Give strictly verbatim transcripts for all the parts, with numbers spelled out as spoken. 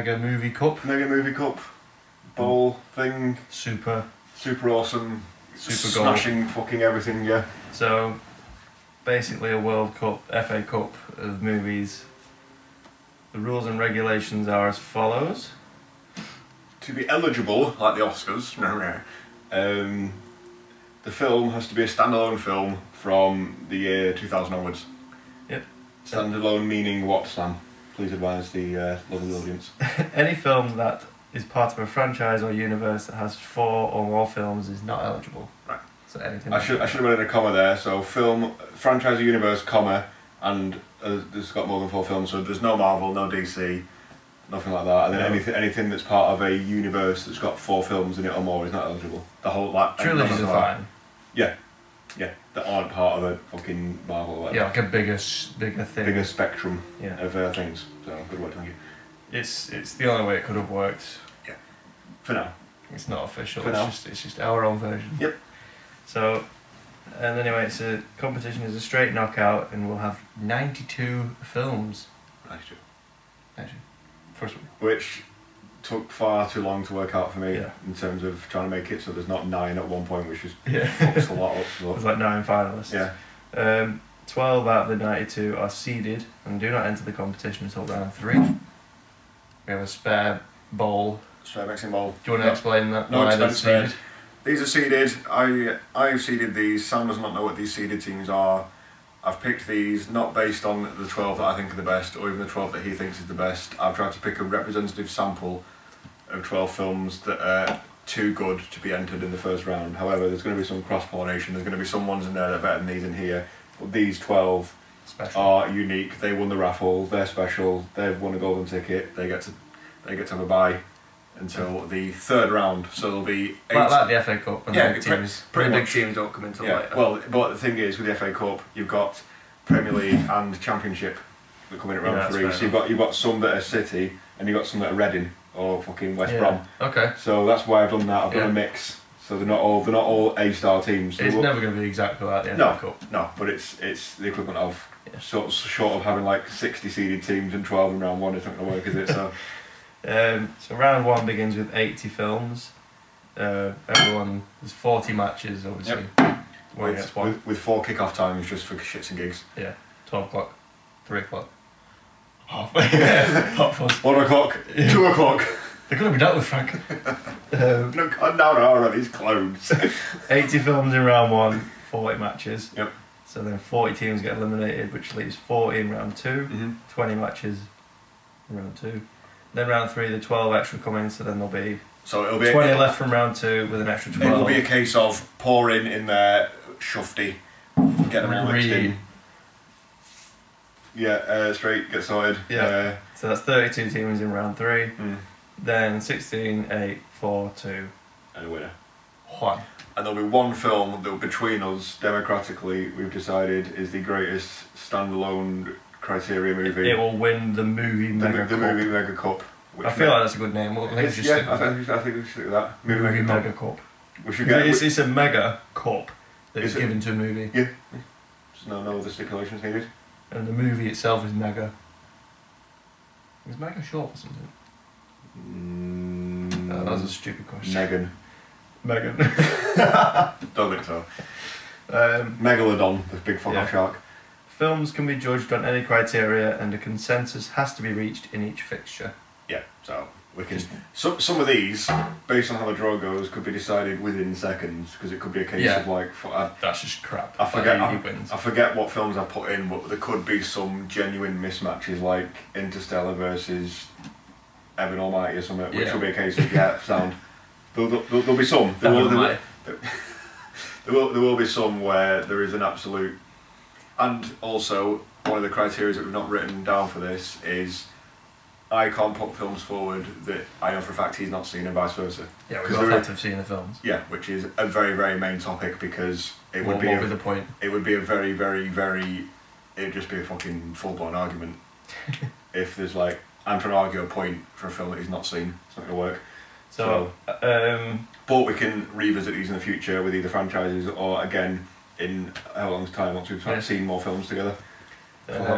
Mega Movie Cup. Mega Movie Cup. Bowl thing. Super. Super awesome. Super goal. Smashing fucking everything, yeah. So, basically a World Cup, F A Cup of movies. The rules and regulations are as follows. To be eligible, like the Oscars, um, the film has to be a standalone film from the year two thousand onwards. Yep. Standalone meaning what, Sam? Please advise the uh, lovely audience. Any film that is part of a franchise or universe that has four or more films is not eligible. Right. So anything. I should I should have added a comma there. So film, franchise or universe, comma, and uh, it's got more than four films. So there's no Marvel, no D C, nothing like that. And then No. anything anything that's part of a universe that's got four films in it or more is not eligible. The whole like trilogies are fine. Yeah, yeah, that aren't part of a fucking Marvel. Or whatever. Yeah, like a bigger, bigger thing. Bigger spectrum Yeah. of uh, things. So good work, thank you. It's it's the only way it could have worked. For now. It's not official. For it's now. just it's just our own version. Yep. So, and anyway, it's a competition is a straight knockout, and we'll have ninety-two films. ninety-two. Actually, first one. Which took far too long to work out for me Yeah. in terms of trying to make it so there's not nine at one point, which just Yeah. fucks a lot up. So. There's like nine finalists. Yeah. Um, Twelve out of the ninety-two are seeded and do not enter the competition until round three. We have a spare bowl. Spare mixing bowl. Do you want to No. explain that? No why they're expense spared. seeded? These are seeded. I I've seeded these. Sam does not know what these seeded teams are. I've picked these not based on the twelve that I think are the best, or even the twelve that he thinks is the best. I've tried to pick a representative sample of twelve films that are too good to be entered in the first round. However, there's going to be some cross pollination. There's going to be some ones in there that are better than these in here. But these twelve Special. are unique. They won the raffle. They're special. They've won a golden ticket. They get to they get to have a bye until the third round. So there'll be eight. Like, like the F A Cup and Yeah, the big pre- teams. pretty the big much. teams don't come until Yeah. later. Well, but the thing is, with the F A Cup, you've got Premier League and Championship that come in at round Yeah, that's three. fair So you've got you've got some that are City and you've got some that are Reading or fucking West Yeah. Brom. Okay. So that's why I've done that. I've done Yeah. a mix. So they're not all they're not all A star teams. It's They're- never going to be exactly like the F A No. Cup. No, but it's it's the equivalent of Yeah. sort short of having like sixty seeded teams and twelve in round one. It's not going to work, is it? So Um, so round one begins with eighty films. Uh, everyone, there's forty matches, obviously. One with, against one. with with four kick off times just for shits and gigs. Yeah, twelve o'clock, three o'clock, half. Half past. One o'clock, two o'clock. They're going to be dealt with, Frank. um, No, God, no, no, no, these clowns. eighty films in round one, forty matches. Yep. So then forty teams get eliminated, which leaves forty in round two, Mm-hmm. twenty matches in round two. Then round three, the twelve extra come in, so then there'll be So it'll be twenty a, left from round two with an extra It twelve. will be a case of pouring in their shufty, get them all mixed in. Yeah, uh, straight, get sorted. Yeah. So that's thirty-two teams in round three. Uh, mm. Then sixteen, eight, four, two, And a winner. one. And there'll be one film that between us, democratically, we've decided is the greatest standalone criteria movie. It will win the movie the, Mega the Cup. movie Mega Cup. which I feel ma- like that's a good name. We'll let's it's, just yeah, stick I with it. think, I think we should stick with that. Movie, Movie Mega, Mega Cup. Cup. We should get. It's, it's a mega cup that is Is it? given to a movie, Yeah. There's no, no other stipulations needed. and the movie itself is mega. Is mega short for something? Mm, Oh, that was a stupid question. Megan. Megan. Don't think so. um, Megalodon, the big fuck off Yeah. shark. films can be judged on any criteria, and a consensus has to be reached in each fixture. Yeah, so we can. Some some of these, based on how the draw goes, could be decided within seconds because it could be a case Yeah. of like. f- I, That's just crap. I forget. Like, I, he wins. I forget what films I put in, but there could be some genuine mismatches like Interstellar versus Evan Almighty or something, which Yeah. will be a case of yeah, sound. There'll, there'll, there'll be some. There will, there, will, there will there will be some where there is an absolute. And also, one of the criteria that we've not written down for this is I can't put films forward that I know for a fact he's not seen and vice versa. Yeah, we 'Cause both there have is- to have seen the films. Yeah, which is a very, very main topic because it would What be what a, would be the point? it would be a very, very, very it would just be a fucking full blown argument if there's like I'm trying to argue a point for a film that he's not seen. It's not gonna work. So, um, But we can revisit these in the future with either franchises or again in how long's time once we've Yeah. seen more films together. um,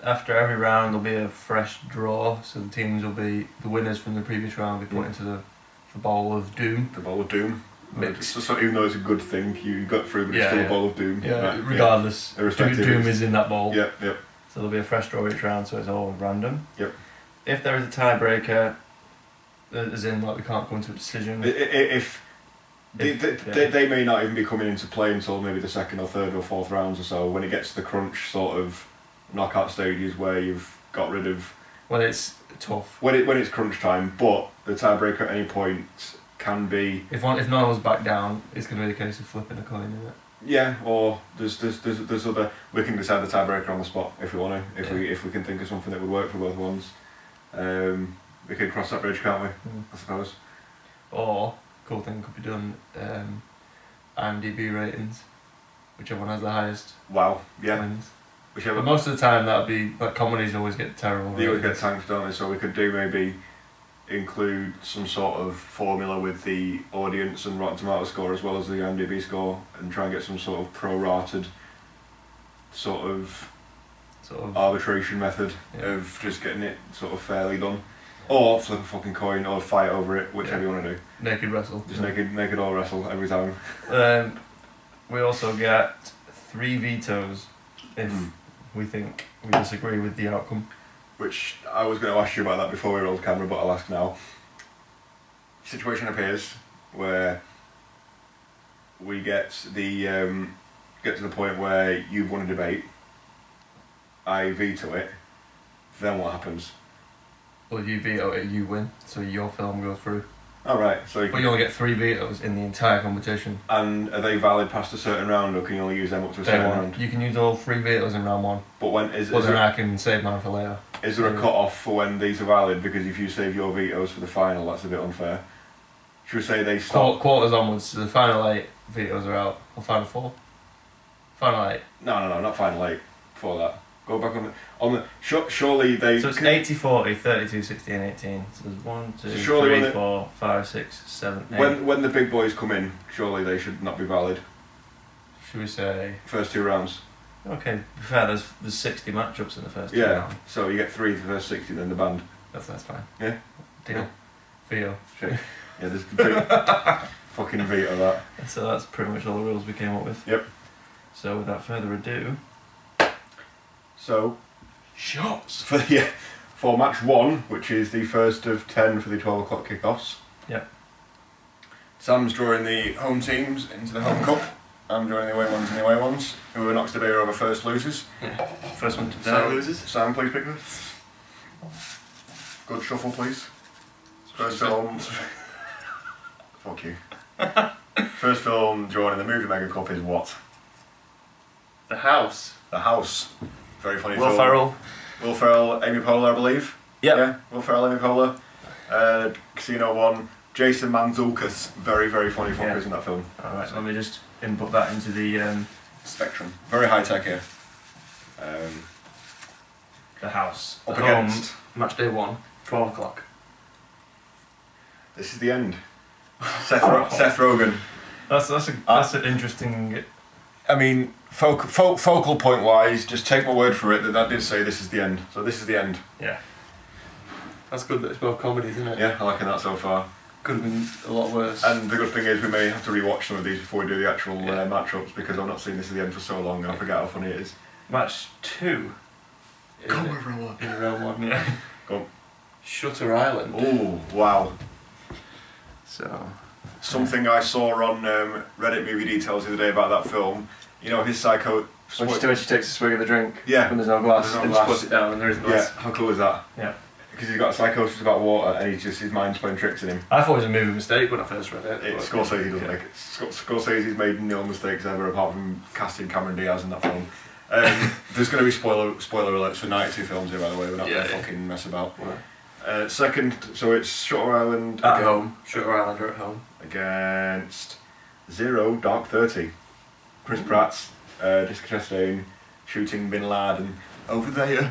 after every round there'll be a fresh draw, so the teams will be the winners from the previous round will be put Mm. into the, the bowl of doom. The bowl of doom. Mixed. So, so even though it's a good thing, you got through, but it's Yeah, still yeah. a bowl of doom. Yeah, Right, regardless, yeah. Irrespective, doom, doom it's- is in that bowl. Yep, yep. So there'll be a fresh draw each round, so it's all random. Yep. If there is a tiebreaker, as in like we can't come to a decision. I- i- If they, If- they, yeah. they, they may not even be coming into play until maybe the second or third or fourth rounds or so, when it gets to the crunch sort of knockout stages where you've got rid of Well, it's tough. when it when it's crunch time. But the tiebreaker at any point can be If one, if none of us back down, it's going to be the case of flipping a coin, isn't it? yeah, or there's there's there's, there's other we can decide the tiebreaker on the spot if we want to if Yeah. we if we can think of something that would work for both ones. Um, we can cross that bridge, can't we? Mm. I suppose. Or cool thing could be done. Um, IMDb ratings, whichever one has the highest Wow. Yeah. wins. Whichever. But most of the time, that'd be like comedies always get terrible. They always get ratings. tanked, don't they? So we could do maybe include some sort of formula with the audience and Rotten Tomato score as well as the IMDb score, and try and get some sort of pro-rated sort of Sort of. arbitration method Yeah. of just getting it sort of fairly done. Or flip a fucking coin or fight over it, whichever Yeah. you want to do. Naked wrestle. Just naked, naked all wrestle every time. Um, we also get three vetoes if Mm. we think we disagree with the outcome. Which I was going to ask you about that before we rolled camera, but I'll ask now. Situation appears where we get the um, get to the point where you've won a debate. I veto it. Then what happens? Well, if you veto it, you win, so your film goes through. All right. So you But can, you only get three vetoes in the entire competition. and are they valid past a certain round, or can you only use them up to a Day certain one. round? You can use all three vetoes in round one. But when is Well, is then there, I can save mine for later. is there a Yeah. cut off for when these are valid? Because if you save your vetoes for the final, that's a bit unfair. Should we say they stop? Quar- quarters onwards, so the final eight vetoes are out. Or final four? Final eight. No, no, no, not final eight. Before that, go back on the on the. Sure, surely they. So it's can- eighty, forty, thirty-two, sixty and eighteen. So there's one, two, So surely three, when the- four, five, six, seven, eight. When when the big boys come in, surely they should not be valid. Should we say... First two rounds. Okay, to be fair, there's, there's sixty matchups in the first two Yeah. rounds. So you get three for the first sixty, then the band. That's, that's fine. Yeah. Deal. Yeah. Veto. Shit. Yeah, there's complete fucking veto that. So that's pretty much all the rules we came up with. Yep. So without further ado... So Shots! for yeah, for match one, which is the first of ten for the twelve o'clock kickoffs. Yep. Sam's drawing the home teams into the home cup. I'm drawing the away ones and the away ones. Who are knocks the beer over first losers. Yeah. First one to Sam down. loses. Sam, please pick this. Good shuffle, please. First film. Fuck you. First film drawn in the movie Mega Cup is what? The House. The House. Very funny Will film. Ferrell. Will Ferrell, Amy Poehler, I believe. Yep. Yeah. Will Ferrell, Amy Poehler. Uh, Casino One. Jason Mantzoukas. Very, very funny fuckers Yeah. in that film. Alright, so let me just input that into the um, Spectrum. Very high tech here. Um, the House. up The home, against. match day one, twelve o'clock. This is the end. Seth, Ro- Seth Rogen. That's that's a that's an interesting. I mean, foc- fo- focal point wise, just take my word for it that that did say this is the end. So this is the end. Yeah. That's good that it's both comedies, isn't it? Yeah, I'm liking that so far. Could have been a lot worse. And the good thing is we may have to rewatch some of these before we do the actual Yeah. uh, matchups, because I've not seen this at the end for so long and I forget how funny it is. Match two. is Go it? everyone. In round one, yeah. Go on. Shutter Island. Oh, wow. So. Something I saw on um, Reddit Movie Details the other day about that film. You know, his psycho... When she, when she takes a swig of the drink. Yeah. When there's no glass. There's no and glass. she puts it down and there is Yeah, glass. how cool is that? Yeah. Because he's got a psychosis about water and he's just, his mind's playing tricks in him. I thought it was a movie mistake when I first read it. It's but- Scorsese doesn't yeah. make it. Sc- Scorsese's made nil mistakes ever, apart from casting Cameron Diaz in that film. Um, there's going to be spoiler spoiler alerts for ninety-two films here, by the way. We're not Yeah, going to yeah. fucking mess about. Right. Uh, second, so it's Shutter Island At again- home. Shutter Island are at home. against Zero Dark Thirty. Chris Pratt's uh, Jessica Chastain shooting Bin Laden over there.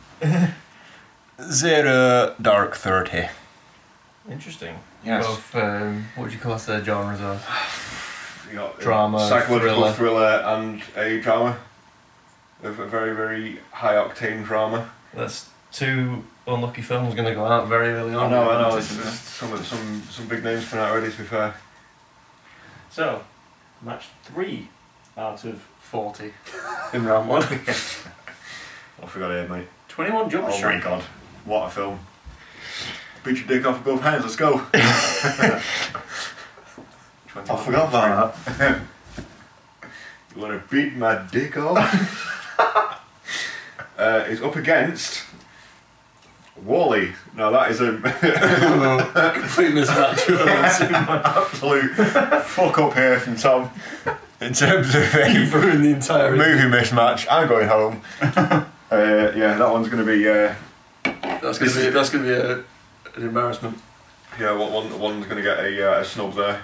Zero Dark Thirty. Interesting. Yes. Both, um, what would you class their genres of? You got, uh, Drama, psychological thriller. thriller and a drama. of a very, very high octane drama. That's two unlucky films going to go out very early on. I know, I know. It's, it's some some some big names coming out already. To be fair. So, match three out of forty in round one. What have we got here, mate? Twenty-one Jump Oh Street. my god, what a film! Beat your dick off with both hands. Let's go. I forgot about that. You want to beat my dick off? uh, it's up against Wall-E. Now that is a complete mismatch. Absolute fuck up here from Tom. In terms of a You've ruined the entire movie mismatch, I'm going home. uh, yeah, that one's going to be. Uh, that's going to be. That's going to be a, an embarrassment. Yeah, one, one one's going to get a, uh, a snub there.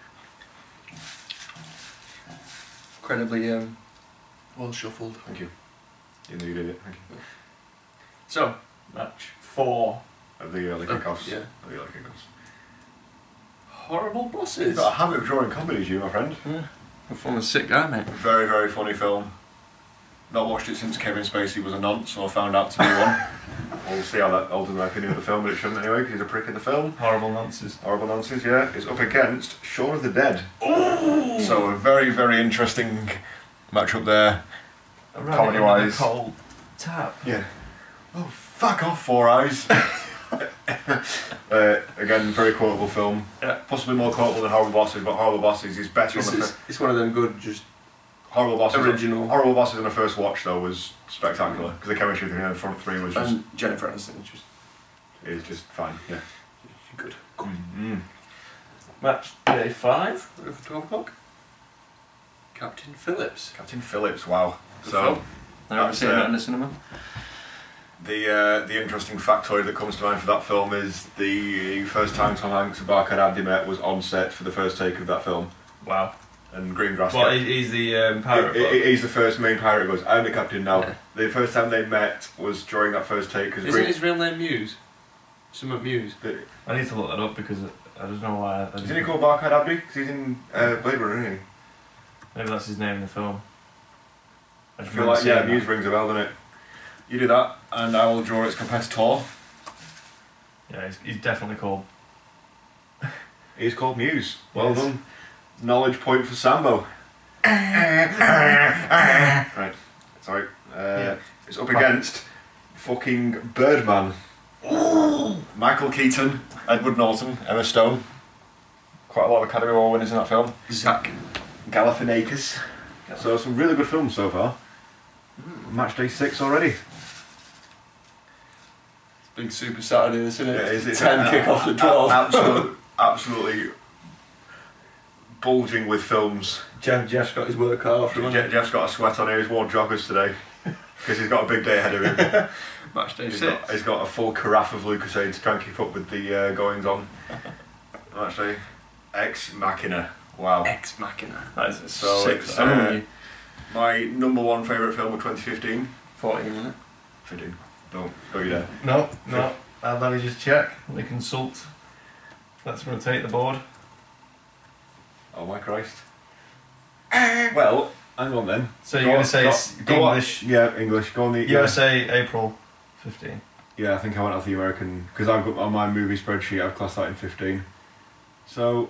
Incredibly um, well shuffled. Thank you. You know you did it. Thank you. So, match four Of the early kickoffs. Yeah. Of the early kickoffs. Horrible You've Bosses. got a habit of drawing comedies, you, my friend. Yeah. I'm a sick guy, mate. Very, very funny film. Not watched it since Kevin Spacey was a nonce, so I found out to be one. We'll see how that alters my opinion of the film, but it shouldn't anyway, because he's a prick in the film. Horrible nonsense. Horrible nonsense, yeah. It's up against Shaun of the Dead. Ooh! So a very, very interesting match up there. Comedy wise. Cold tap. Yeah. Oh, fuck off, Four Eyes. uh, again, very quotable film. Yeah. Possibly more quotable than Horrible Bosses, but Horrible Bosses is better It's, on the it's, fir- it's one of them good, just Horrible Bosses. original. Horrible Bosses on the first watch though was spectacular because the chemistry between the front three was just And Jennifer Aniston is just is just fine. Yeah. good. Mm-hmm. Match day five for twelve o'clock. Captain Phillips. Captain Phillips. Wow. Good so film. I've never that's, seen uh, that in the cinema. the uh, the interesting factoid that comes to mind for that film is the first time Tom Hanks and Barkhad Abdi met was on set for the first take of that film. Wow. And Greengrass. Well, he's the um, pirate. He, he, he's the first main pirate who goes, I'm the captain now. Yeah. The first time they met was during that first take. Cause Isn't Green, his real name Muse? Somewhat Muse. the, I need to look that up because I don't know why. I isn't he called Barkhad Abdi? Because he's in uh, Blade Runner, isn't he? Maybe that's his name in the film. I I just feel remember like, yeah, seeing Muse that. rings a bell, doesn't it? You do that, and I will draw its competitor. Yeah, he's, he's definitely called. He's called Muse. Well Yes. done. Knowledge point for Sambo. Right, sorry. Uh, Yeah. It's up against fucking Birdman. Michael Keaton, Edward Norton, Emma Stone. Quite a lot of Academy Award winners in that film. Zach. Galifianakis. So some really good films so far. Match day six already. Big Super Saturday, this isn't it? Yeah, is it? ten Uh, kick off uh, at twelve. Absolute, absolutely bulging with films. Jeff, Jeff's got his work cut off. Je- Jeff's got a sweat on here. He's worn joggers today because he's got a big day ahead of him. Match day He's six. got, he's got a full carafe of Lucasade to try and keep up with the uh, goings on. Actually, Ex Machina. Wow. Ex Machina. That is a So sick it's, film. uh, My number one favourite film of twenty fifteen. fourteen, isn't it? fifteen. Don't go you there. No, no. Uh, let me just check. Let me consult. Let's rotate the board. Oh my Christ. Well, hang on then. So Go you're going on, to say go- it's go on. English. Yeah, English. Go on the. U S A, April fifteenth. Yeah, I think I went off the American because I've got on my movie spreadsheet. I've classed that in fifteen. So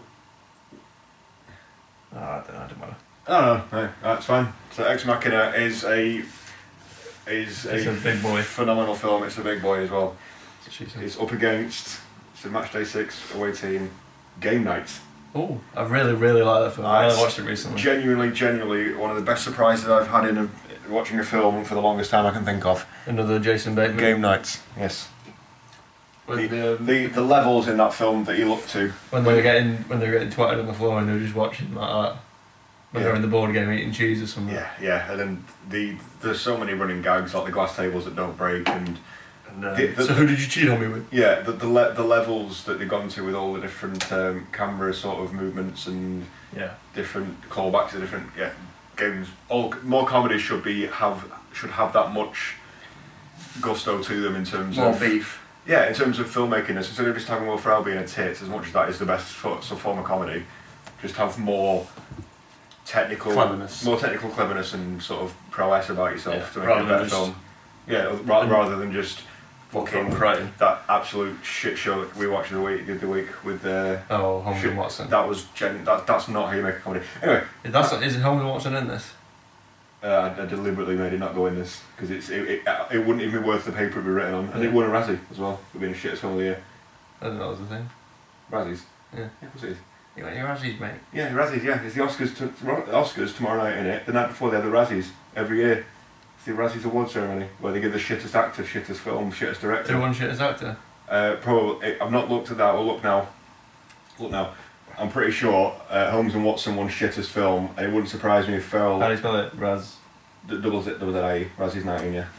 Oh, I don't know, I don't matter. I don't know. No, that's fine. So Ex Machina is a is It's a, a big boy. phenomenal film. It's a big boy as well. That's what she said. It's up against so match day six away team Game Night. Oh, I really, really like that film. Ah, I only it's watched it recently. Genuinely, genuinely one of the best surprises I've had in a, watching a film for the longest time I can think of. Another Jason Bateman. Game Nights. Yes. When, The, the, um, the the levels in that film that you look to. when they were getting when they were getting twatted on the floor and they were just watching like that. When Yeah. they're in the board game eating cheese or something. Yeah, yeah, and then the there's so many running gags like the glass tables that don't break and And, uh, The- the- so who did you cheat on me with? yeah the the, le- the levels that they've gone to with all the different um, camera sort of movements and Yeah. different callbacks to different yeah games. All more comedies should be have should have that much gusto to them in terms More of beef. yeah in terms of filmmaking. Instead of just having Will Ferrell being a tit, as much as that is the best fo- so form of comedy, just have more technical cleverness, more technical cleverness and sort of prowess about yourself yeah. to make rather it a better than just film. Yeah, ra- rather than just fucking crying. that absolute shit show that we watched the week the other week with uh, Oh, Holmes shit, and Watson. That was gen- that, that's not how you make a comedy. Anyway, That's not, is it Holmes and Watson in this? uh, I, I deliberately made it not go in this because it's it, it, it wouldn't even be worth the paper it'd be written on, and it won a Razzie as well for being the shittest film of the year. I didn't know that was a thing. Razzies. Yeah. Yeah, of course it is. You got your Razzies, mate. Yeah, Razzies. Yeah, it's the Oscars. To, the Oscars tomorrow night in it. The night before they have the Razzies every year. It's the Razzies award ceremony where they give the shittest actor, shittest film, shittest director. Who won shittest actor? Uh, probably. I've not looked at that. We'll look now. Look now. I'm pretty sure uh, Holmes and Watson won shittest film, and it wouldn't surprise me if Phil. How do you spell it? Raz. D- double Z, double Z I E. Razzies nineteen. Yeah.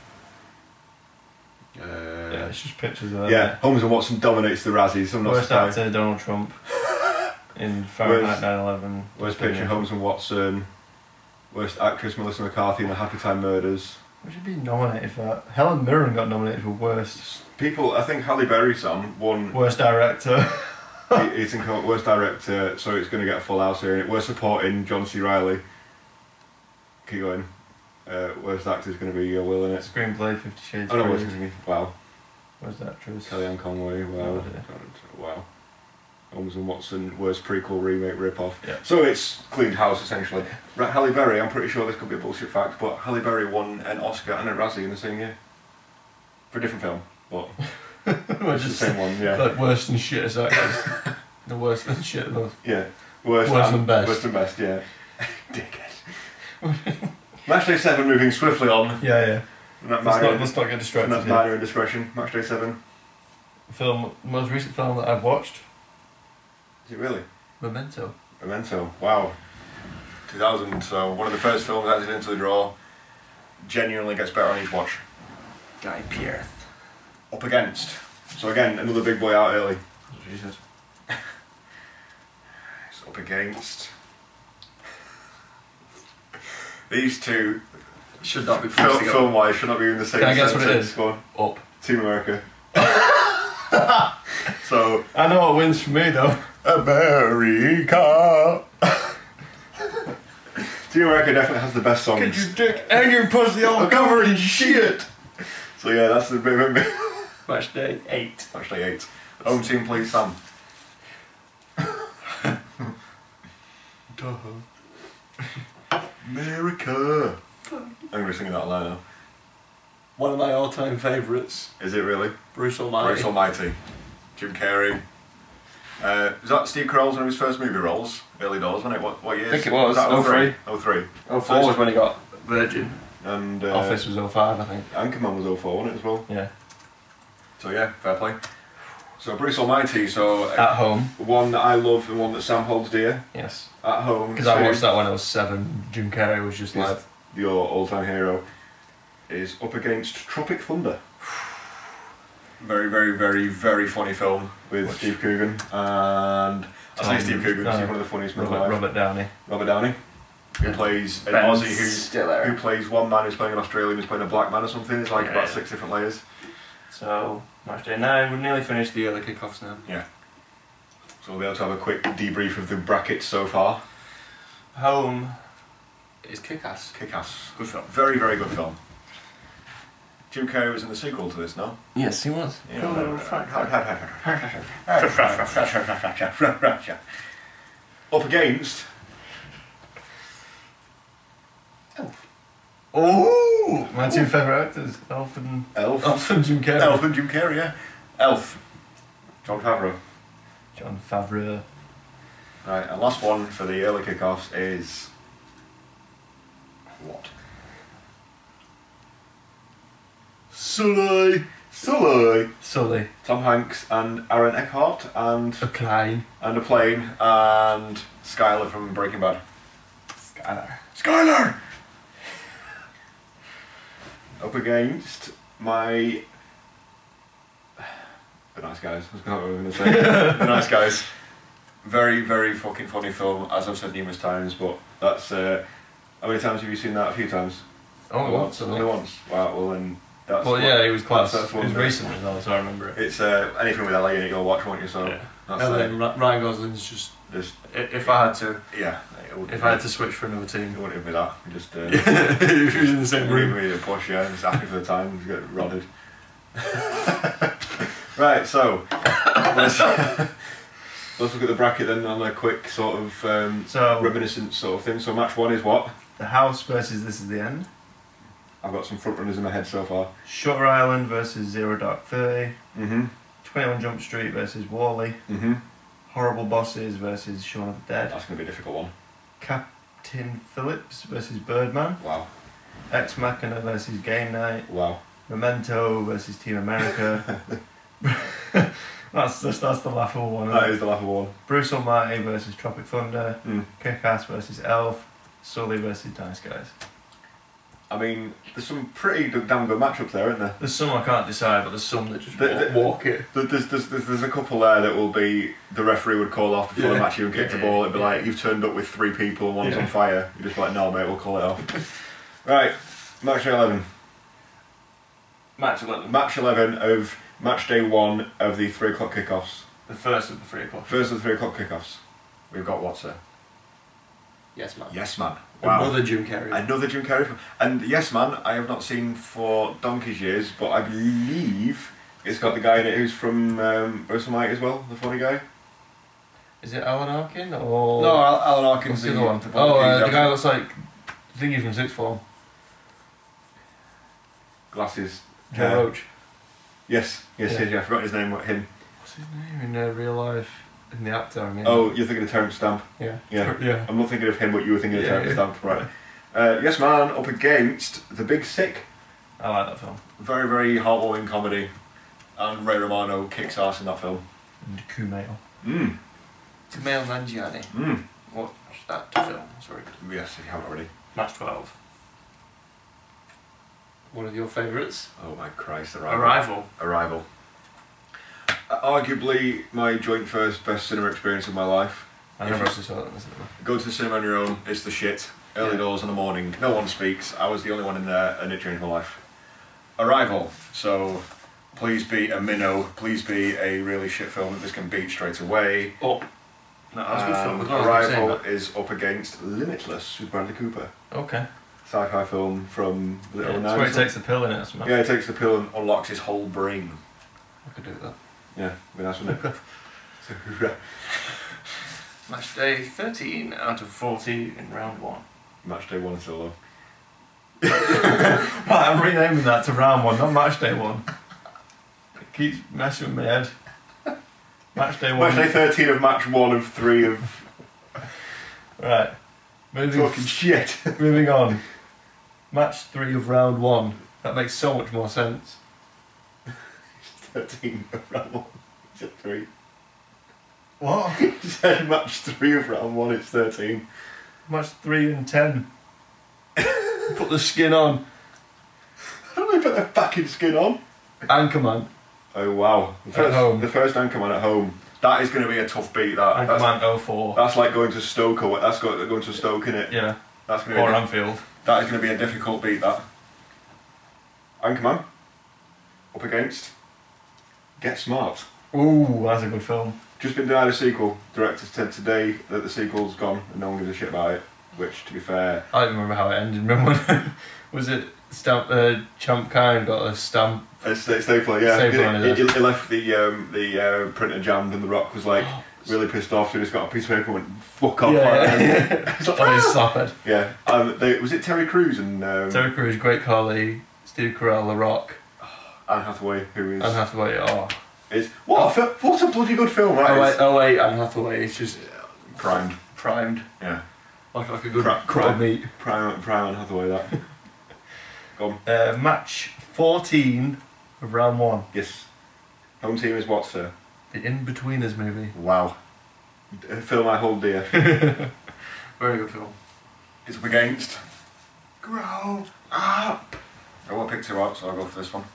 Uh, Yeah, it's just pictures of it. yeah. Holmes and Watson dominates the Razzies. I'm not Worst surprised. actor, Donald Trump. In Fahrenheit Worst- nine eleven. Worst picture, Holmes and Watson. Worst actress, Melissa McCarthy in The Happy Time Murders. We should be nominated for that. Helen Mirren got nominated for worst. People, I think Halle Berry, Sam, won. Worst director. he- He's in co- worst director, so it's going to get a full house here. Worst supporting, John C. Reilly. Keep going. Uh, worst actor is going to be uh, Will in it. Screenplay, Fifty Shades Oh no, Freed. worst actor. Wow. Worst actress. Kellyanne Conway. Wow. Oh, dear. Wow. Holmes and Watson, worst prequel, remake, rip-off. Yeah. So it's cleaned house essentially. Right, Halle Berry, I'm pretty sure this could be a bullshit fact, but Halle Berry won an Oscar and a Razzie in the same year. For a different film, but Well, it's the just same one, yeah. like worse than shit as actors. The worst than shit though. Yeah. Worst, Worse and, than best. Worst and best, yeah. Dickhead. Matchday seven moving swiftly on. Yeah, yeah. And that Let's minor, not, let's not get and distracted that's here. minor indiscretion. Matchday seven. Film, most recent film that I've watched, Is it really? Memento. Memento. Wow. two thousand, so one of the first films added into the draw. Genuinely gets better on each watch. Guy Pearce. Up against. So again, another big boy out early. Jesus. It's up against. These two, Should not be film, film wise, should not be in the same Can I guess what it sentence. is? Go on. Up. Team America. So, I know what wins for me though. America. Team America definitely has the best songs. Get your dick and your pussy all covered in shit. So yeah, that's the bit of it. Match day eight. Actually eight. Home team, please, Sam. America. I'm going to be singing that aloud now. One of my all-time favourites. Is it really? Bruce Almighty. Bruce Almighty. Jim Carrey. Uh, was that Steve Carell's one of his first movie roles? Early doors, wasn't it? What, what years? I think it was. that oh three. oh three. oh four was when he got Virgin. And uh, Office was oh five, I think. Anchorman was oh four, wasn't it, as well? Yeah. So yeah, fair play. So Bruce Almighty, so uh, At Home. one that I love and one that Sam holds dear. Yes. At Home. Because I two, watched that when I was seven. Jim Carrey was just is like... your all-time hero, is up against Tropic Thunder. Very, very, very, very funny film with Which? Steve Coogan and I say Tom- Steve Coogan because no, he's one of the funniest men Robert, alive. Robert Downey. Robert Downey, who Yeah. plays an Ben Aussie who Stiller. who plays one man who's playing an Australian who's playing a black man or something. It's like Yeah, about yeah. six different layers. So, match day nine. We've nearly finished the early kickoffs now. Yeah. So we'll be able to have a quick debrief of the brackets so far. Home is kick-ass. Kick-ass. Good film. Very, very good film. Jim Carrey was in the sequel to this, no? Yes, he was. Up against Elf. Oh, my two favourite actors, Elf and Elf. Elf and Jim Carrey. Elf and Jim Carrey, yeah. Elf. John Favreau. John Favreau. Right, and last one for the early kickoffs is what? Sully. Sully. Sully. Tom Hanks and Aaron Eckhart and A Klein. and a plane and Skylar from Breaking Bad. Skylar. Skylar. Up against my the nice guys. I was going to say the nice guys. Very, very fucking funny film, as I've said numerous times. But that's uh, how many times have you seen that? A few times. Only once, I Only think. once. Wow. Well then. That's Well, what- yeah, he was class. that's- that's It one was bit. recent as well, so I remember it. It's uh, anything with L A in it, you'll watch, won't you? So Yeah. that's And uh, then Ry- Ryan Gosling's just... just i- If I had to... yeah, it wouldn't If be- I had to switch for another team. It wouldn't even be that. You just uh, If he was in the same room. Really a push, yeah. Just happy for the time. Just get rodded. Right, so let's, let's look at the bracket then on a quick sort of um, So reminiscent sort of thing. So match one is what? the house versus This Is the End. I've got some front runners in my head so far. Shutter Island versus Zero Dark Thirty. Mm-hmm. twenty-one Jump Street versus Wall-E. Mm-hmm. Horrible Bosses versus Shaun of the Dead. That's going to be a difficult one. Captain Phillips versus Birdman. Wow. Ex Machina versus Game Night. Wow. Memento versus Team America. that's just that's the laughable one. That is the laughable one. Bruce Almighty versus Tropic Thunder. Mm. Kick-Ass versus Elf. Sully versus Nice Guys. I mean, there's some pretty damn good matchups there, isn't there? There's some I can't decide, but there's some that just The- walk, the- walk it. There's, there's, there's, there's a couple there that will be, the referee would call off before Yeah. the match even kicked Yeah, the ball. It'd be yeah. like, you've turned up with three people and one's Yeah. on fire. You're just like, no mate, we'll call it off. Right, match day eleven. Match eleven. Match eleven of match day one of the three o'clock kickoffs. The first of the three o'clock. First of the three o'clock kickoffs. We've got what, sir? Yes, man. Yes Man. Wow. Another Jim Carrey. Another Jim Carrey film. And Yes Man, I have not seen for donkey's years, but I believe it's got the guy in it who's from um, Bruce Almighty as well, the funny guy. Is it Alan Arkin or No, Al- Alan what's Arkin's the other one? the Oh, uh, he's the guy got looks like I think he's from sixth form. glasses. Joe Uh, Roach. Yes, yes, Yeah. yes, yeah, I forgot his name, what, him. What's his name in uh, real life? In the actor, I mean. Oh, you're thinking of Terence Stamp. yeah. Yeah. yeah. I'm not thinking of him, but you were thinking of Yeah, Terence yeah. Stamp, right. Uh, Yes Man up against The Big Sick. I like that film. Very, very heartwarming comedy. And Ray Romano kicks ass in that film. And Kumail. Mmm. Kumail Nanjiani. Mmm. Watch that film. Sorry. Yes, if you haven't already. Match twelve. One of your favourites? Oh my Christ, Arrival. Arrival. Arrival. Uh, arguably my joint first best cinema experience of my life. I If never you- actually saw that in the cinema. Go to the cinema on your own, it's the shit. Early Yeah. doors in the morning, no one speaks. I was the only one in there and it changed my life. Arrival. So please be a minnow, please be a really shit film that this can beat straight away. Oh. No, that's a good film. Um, as well, I was gonna Arrival say is up against Limitless with Bradley Cooper. that. Okay. Sci-fi film from the Yeah, early that's where he nineties. takes the pill in it, isn't it? Yeah, he takes the pill and unlocks his whole brain. I could do that. Yeah, be nice, wouldn't it? So, Match day thirteen out of forty in round one. match day one solo. Right, I'm renaming that to round one, not match day one. It keeps messing with my head. Match day one. Match day thirteen of match one of three of Right. Moving, talking shit. moving on. Match three of round one. That makes so much more sense. thirteen of round one. Is it three? What? You said match three of round one, it's thirteen. Match three and ten. Put the skin on. How do they put their fucking skin on? Anchorman. Oh wow. The At first, home. the first Anchorman at home. That is going to be a tough beat, that. That's, Anchorman oh four. that's like going to Stoke, or that's go- going to Stoke, innit? Yeah. That's going to Or be a, Anfield. that is going to be a difficult beat, that. Anchorman. Up against Get Smart. Ooh, that's a good film. Just been denied a sequel. Director said today that the sequel's gone and no one gives a shit about it. Which, to be fair, I don't remember how it ended. Remember when was it stamp? Uh, Champ Kind got a stamp. it's, it's Stapler, yeah. Stapler on he, it, he, he left the um, the uh, printer jammed and The Rock was like really pissed off, so he just got a piece of paper and went fuck off. Yeah, like yeah. that. It's like, On his "Ah!" slap head. Yeah. Um, they, was it Terry Crews and um, Terry Crews, Great Carly, Steve Carell, The Rock, Anne Hathaway, who is Anne Hathaway. Oh, is what a, fi- what a bloody good film, right? oh wait, oh wait, Anne Hathaway. It's just Primed. primed. Yeah. Like, like a good Pri- cut of meat. Prime, prime Anne Hathaway. That. Go on. Uh, match fourteen of round one. Yes. Home team is what, sir? The In-Betweeners movie. Wow. A film I hold dear. Very good film. It's up against Grow Up. I want to pick two out, so I'll go for this one.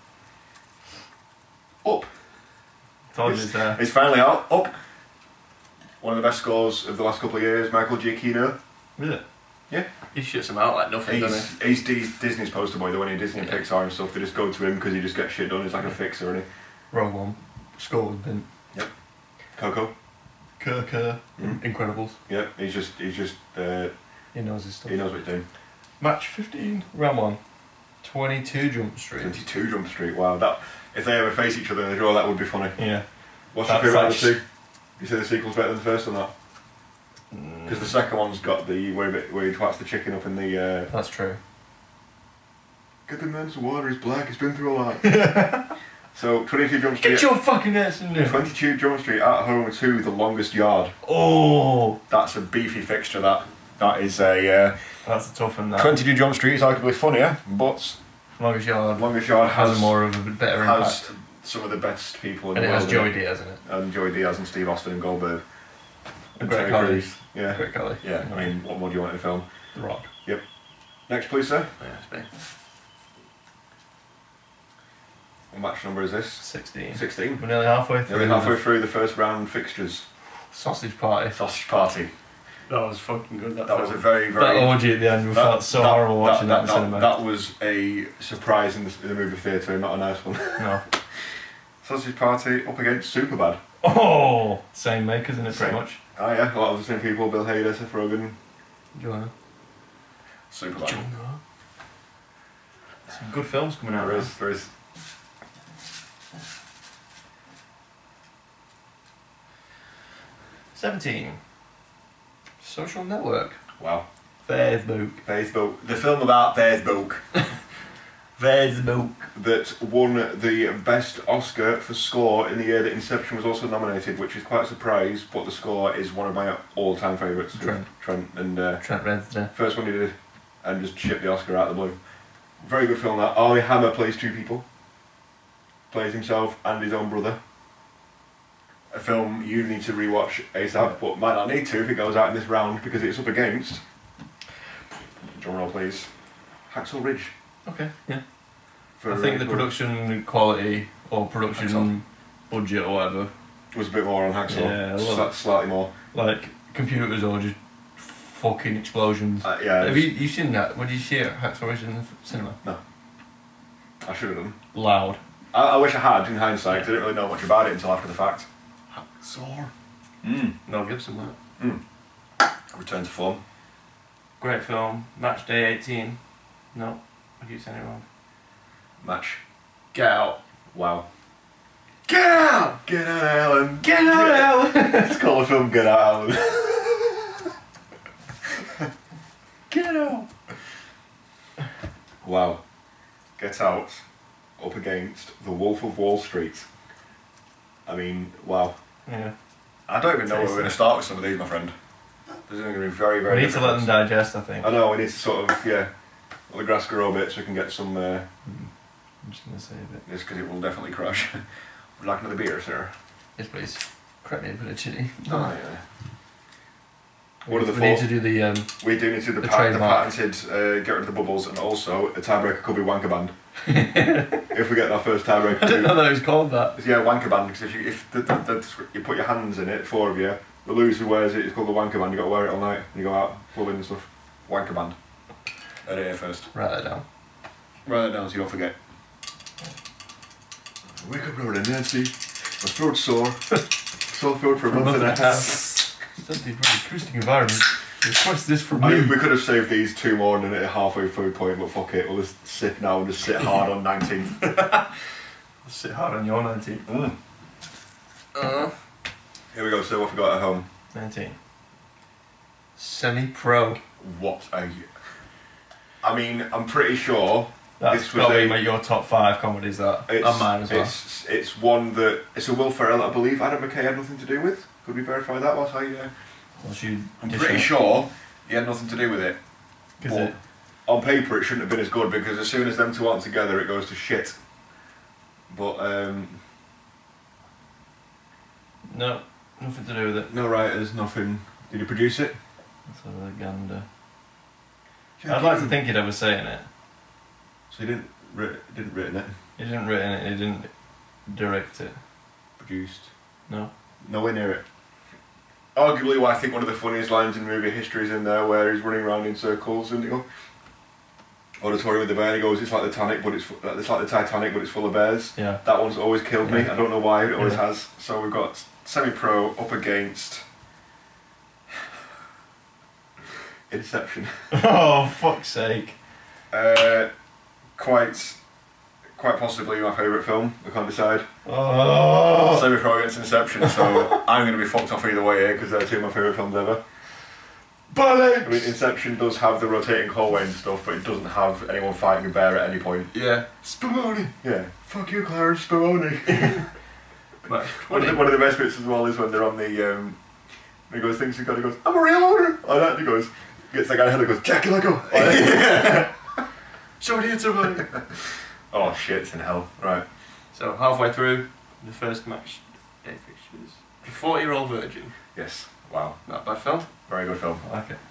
Up. Told you It's, it's there. it's finally out. Up. One of the best scores of the last couple of years, Michael Giacchino. Is it? Yeah. He shits him out like nothing, doesn't He's, he's D- Disney's poster boy, the one in Disney and Yeah. Pixar and stuff. They just go to him because he just gets shit done. He's like a fixer, isn't he? Wrong one. Score with Bint. he? Coco. Kerr Kerr, Mm. Incredibles. Yeah, he's just he's just uh, He knows his stuff. he knows what he's doing. Match fifteen, round one. twenty-two Jump Street. Twenty-two Jump Street. Wow, that if they ever face each other in a draw, that would be funny. Yeah. What's That's your favourite like of the two? You say the sequel's better than the first or not? Because the second one's got the where he, where he twats the chicken up in the. Uh, That's true. Get the man's water. He's black. He's been through a lot. So twenty-two Jump Street. Get your fucking ass in there. twenty-two Jump Street at home to the longest yard. Oh, That's a beefy fixture. That that is a. Uh, that's a tough one. That twenty-two Jump Street is arguably funnier, but longest yard longest yard has, has a more of a better has impact. some of the best people in And the it world. has Joey Diaz in it. And Joey Diaz and Steve Austin and Goldberg. A great Kelly. Yeah. Great Kelly. Yeah, I mean, what more do you want in a film? The Rock. Yep. Next, please, sir. Yeah, it's me. What match number is this? sixteen. sixteen. We're nearly halfway through. Nearly halfway through the first round fixtures. Sausage Party. Sausage Party. That was fucking good. That, That was a very, very... that orgy at the end. We that- felt so that- horrible watching that, that, in the that, cinema. that was a surprise in the, in the movie theatre, not a nice one. No. Sausage Party up against Superbad. Oh! Same makers in it, pretty Same. much. Ah, yeah, a lot of the same people. Bill Hader, Seth Rogen. Joanna. Superbad. Joanna. Some good films coming out. There Right? is, there is. seventeen. Social Network. Wow. Facebook. Facebook. The film about Facebook. Facebook. That won the best Oscar for score in the year that Inception was also nominated, which is quite a surprise, but the score is one of my all-time favourites. Trent. Trent and uh, Trent Reznor. first one he did, and just shipped the Oscar out of the blue. Very good film that. Armie Hammer plays two people. Plays himself and his own brother. A film you need to rewatch ASAP, but might not need to if it goes out in this round because it's up against. Drum roll, please. Hacksaw Ridge. Okay, yeah. For, I think the uh, production quality or production Hacksaw. budget or whatever, was a bit more on Hacksaw. Yeah, a little. Sli- slightly more. like computers or just fucking explosions. Uh, yeah, Have you you seen that? When did you see it? Hacksaw Ridge in the f- cinema? I should have done. Loud. I, I wish I had in hindsight, 'cause I didn't really know much about it until after the fact. Hacksaw. Mm. Mel Gibson, that. Mm. Return to form. Great film. Matchday eighteen. No, I keep saying it wrong. Match. Get out. Wow. Get out! Get out, Alan. Get out, Alan! Let's call the film Get Out, Alan. Get out! Wow. Get Out up against The Wolf of Wall Street. I mean, wow. Yeah. I don't even know where we're going to start with some of these, my friend. This is going to be very, very We need to let them difficult. digest, I think. I know, we need to sort of, yeah, let the grass grow a bit so we can get some, uh, I'm just going to save it. just because it will definitely crush. Would you like another beer, sir? Yes, please. Crack me a bit of chili. Oh, yeah. We What are need- the We need four? to do the... Um, We do need to do the, The pa- the trademark. patented uh, get rid of the bubbles, and also a tiebreaker could be Wanker Band. If we get that first tiebreaker, I didn't know to, that it was called that. yeah, Wanker Band. Because if you if the, the, the, you put your hands in it, four of you, the loser wears it. It's called the Wanker Band. You got to wear it all night. And you go out clubbing and stuff. Wanker Band. Heard it here first. Write that down. Write that down so you don't forget. I wake up early, Nancy. My throat's sore. Sore throat for a month and a half. Study really acoustic environment. Request this from I me. mean, we could have saved these two more and then at a halfway through point, but fuck it, we'll just sit now and just sit hard on nineteenth. Sit hard on your nineteen. Mm. Uh, Here we go, so what have we got at home? nineteen. Semi-pro. What are you? I mean, I'm pretty sure That's this was probably a, make your top five comedies, that. it's, And mine as well. it's, it's one that, it's a Will Ferrell that I believe Adam McKay had nothing to do with. Could we verify that whilst I, uh, Once you I'm dish pretty it. sure he had nothing to do with it. 'Cause But it- on paper it shouldn't have been as good because as soon as them two aren't together it goes to shit. But um, No, nothing to do with it. no writers, nothing. Did he produce it? That's a gander. I'd like to think he'd ever say in it. So he didn't writ- didn't written it, He didn't written it, he didn't direct it. produced. No. Nowhere near it. Arguably, well, I think one of the funniest lines in movie history is in there where he's running around in circles and he goes, auditorium with the bear. And he goes, "It's like the Titanic, but it's fu- it's like the Titanic, but it's full of bears." Yeah. That one's always killed me. Yeah. I don't know why. It always Yeah. has. So we've got semi-pro up against Inception. Oh, fuck's sake. Uh, quite, quite possibly my favourite film. I can't decide. Oh. Semi-pro against Inception, so I'm going to be fucked off either way here because they're two of my favourite films ever. Bollocks! I mean, Inception does have the rotating hallway and stuff, but it doesn't have anyone fighting a bear at any point. Yeah. Spumoni. Yeah. Fuck you, Clarence Spumoni. one, of the, one of the best bits as well is when they're on the. Um, he goes, thinks he's got. He goes, I'm a real owner. Like that. He goes, gets the guy ahead and goes, Jackie, let go. Somebody hit somebody. Oh shit, it's in hell. Right. So halfway through the first match day fixtures, The forty Year Old Virgin. Yes. Wow. Not a bad film. Very good film. I like it.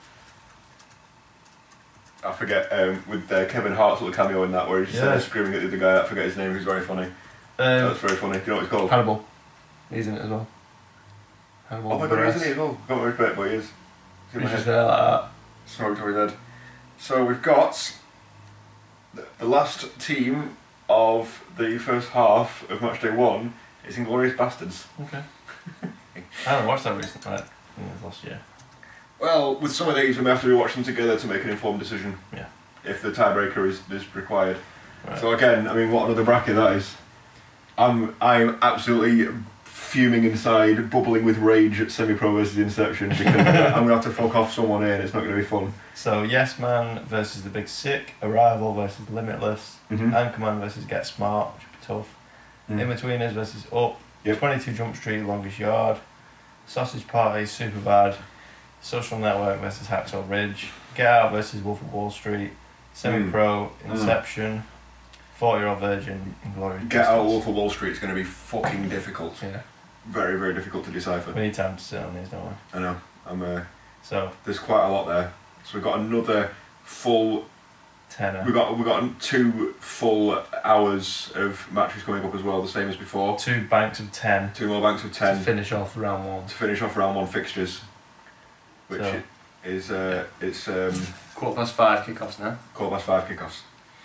I forget um, with uh, Kevin Hart's little cameo in that where he's just Yeah. uh, screaming at the other guy. I forget his name. He's very funny. Um, That's very funny. Do you know what it's called? Hannibal. He's in it as well. Hannibal. Oh my god, he's in it as well. I can't remember it, but he is. It's in my He's just head. there like that. Smoked over his head. So we've got the, the last team of the first half of matchday one is Inglourious Bastards. Okay. I haven't watched that recently. Like, I think it was last year. Well, with some of these, we may have to rewatch them together to make an informed decision. Yeah. If the tiebreaker is, is required. Right. So again, I mean, what another bracket that is. I'm I'm absolutely fuming inside, bubbling with rage at Semi-Pro versus Inception because I'm gonna have to fuck off someone here, and it's not gonna be fun. So Yes Man versus The Big Sick, Arrival versus Limitless, Mm-hmm. Anchorman versus Get Smart, which would be tough. Mm. In-Betweeners versus Up, Yep. twenty-two Jump Street, Longest Yard, Sausage Party, Superbad, Social Network versus Hacksaw Ridge, Get Out versus Wolf of Wall Street, Semi-Pro, Mm. Inception, forty Year Old Virgin, Inglourious Get Out Basterds. Wolf of Wall Street is gonna be fucking difficult. Yeah, Very very difficult to decipher. we need time to sit on these, don't we? I know. I'm. Uh, So, there's quite a lot there. So we've got another full. tenner. We got we got two full hours of matches coming up as well, the same as before. Two banks of ten Two more banks of ten to finish off round one. to finish off round one fixtures, which So- is uh, it's um, Quarter past five kickoffs now. quarter past five kickoffs.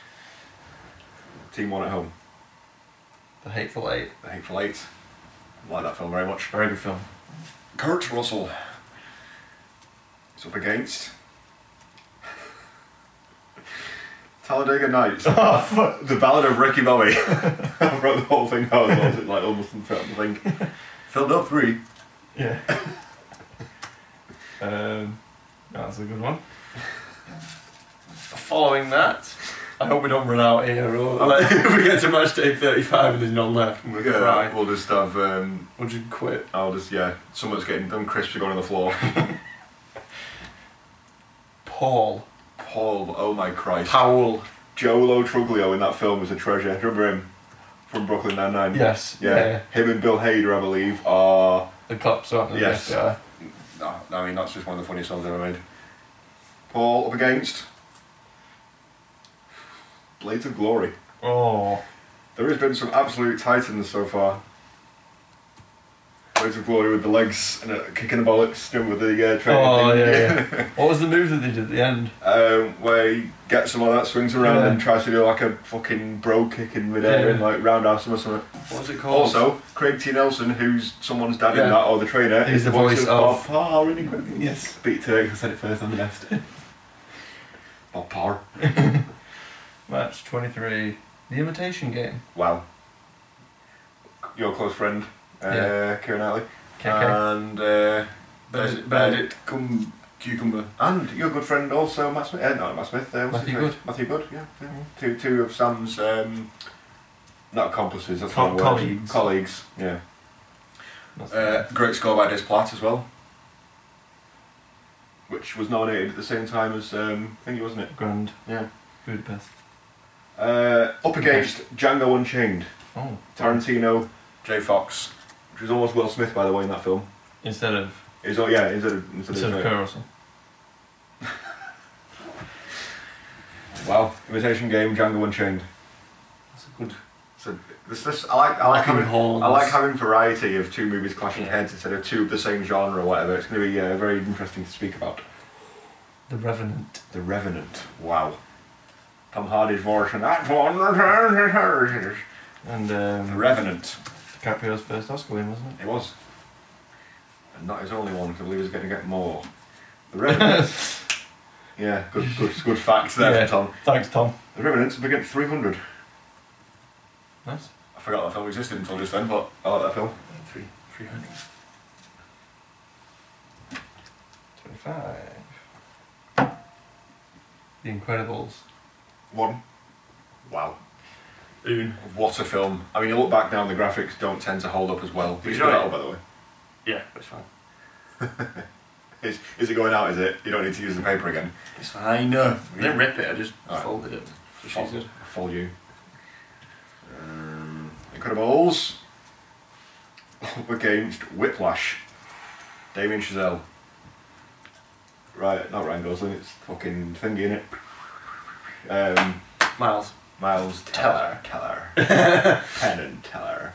Team one at home. The Hateful Eight. The Hateful Eight. I like that film very much. Very good film. Kurt Russell. It's up against Talladega Nights. Oh, fuck. The Ballad of Ricky Bobby. I wrote the whole thing out as well, so it like almost didn't fit on the thing. Filled up three. Yeah. um, that's a good one. Following that, I hope we don't run out here, or like, if we get to match day thirty-five and there's none left, we're gonna Yeah, cry. we'll just have. Um, We'll just quit. I'll just yeah. Someone's getting them crisps are going on the floor. Paul. Paul, oh my Christ. Powell. Joe Lo Truglio in that film was a treasure. Do you remember him from Brooklyn Nine-Nine? Yes. Yeah. Yeah. Him and Bill Hader, I believe, are. The cops, aren't they? Yes. Yeah. No, I mean that's just one of the funniest films ever made. Paul up against Blades of Glory. Oh. There has been some absolute titans so far. Blades of Glory with the legs and a kick in the bollocks, you know, with the uh, training Oh, thing. yeah, yeah. What was the move that they did at the end? um, where he gets someone that swings around Yeah. and tries to do like a fucking bro kick in midair Yeah. and like roundhouse him or something. What was it called? Also, Craig T. Nelson, who's someone's dad Yeah. in that, or the trainer, He's is the voice Bob of- Parr in Equipment. Yes. Beat to it, I said it first, I'm the best. Bob Parr. Match twenty-three. The Imitation Game. Wow. Your close friend, uh, Yeah. Kieran Knightley. K K. And uh, Benedict- uh, Benedict Cum- Cucumber. And your good friend also, Matt Smith. Uh, not Matt Smith. Uh, what's Matthew his name? Good. Matthew Good, yeah. yeah. Two, two of Sam's, um, not accomplices, that's Co- not a word. colleagues. Colleagues, yeah. That's Uh, great score by Des Platt as well. Which was nominated at the same time as um, Thingy, wasn't it? Grand Yeah. Budapest. Uh, up against Django Unchained. Oh. Tarantino, J. Fox, which was almost Will Smith, by the way, in that film. Instead of Is oh yeah, instead of instead, instead of of Kurt Russell. wow, Imitation Game, Django Unchained. That's a good. So this, this I like I like Lacking having horns. I like having variety of two movies clashing Yeah. heads instead of two of the same genre or whatever. It's going to be uh, very interesting to speak about. The Revenant. The Revenant. Wow. Tom Hardy's voice and that one. And The um, Revenant. DiCaprio's first Oscar win, wasn't it? It was. And not his only one, because I believe he's going to get more. The Revenant. Yeah, good, good, good facts there Yeah. from Tom. Thanks, Tom. The Revenant's up against three hundred. Nice. I forgot that film existed until just then, but I like that film. Three, three hundred. Twenty-five. The Incredibles. One. Wow. Un. What a film. I mean, you look back now and the graphics don't tend to hold up as well. But it's Enjoy going it. out, by the way. Yeah, it's fine. Is, is it going out, is it? You don't need to use the paper again. It's fine. No, I didn't rip it, I just Alright. folded it. So Fold, she's good. fold you. Um, Incredibles. Up against Whiplash. Damien Chazelle. Right, not Ryan Gosling, it's fucking thingy, innit? Um, Miles. Miles Teller. Teller. Teller. Penn and Teller.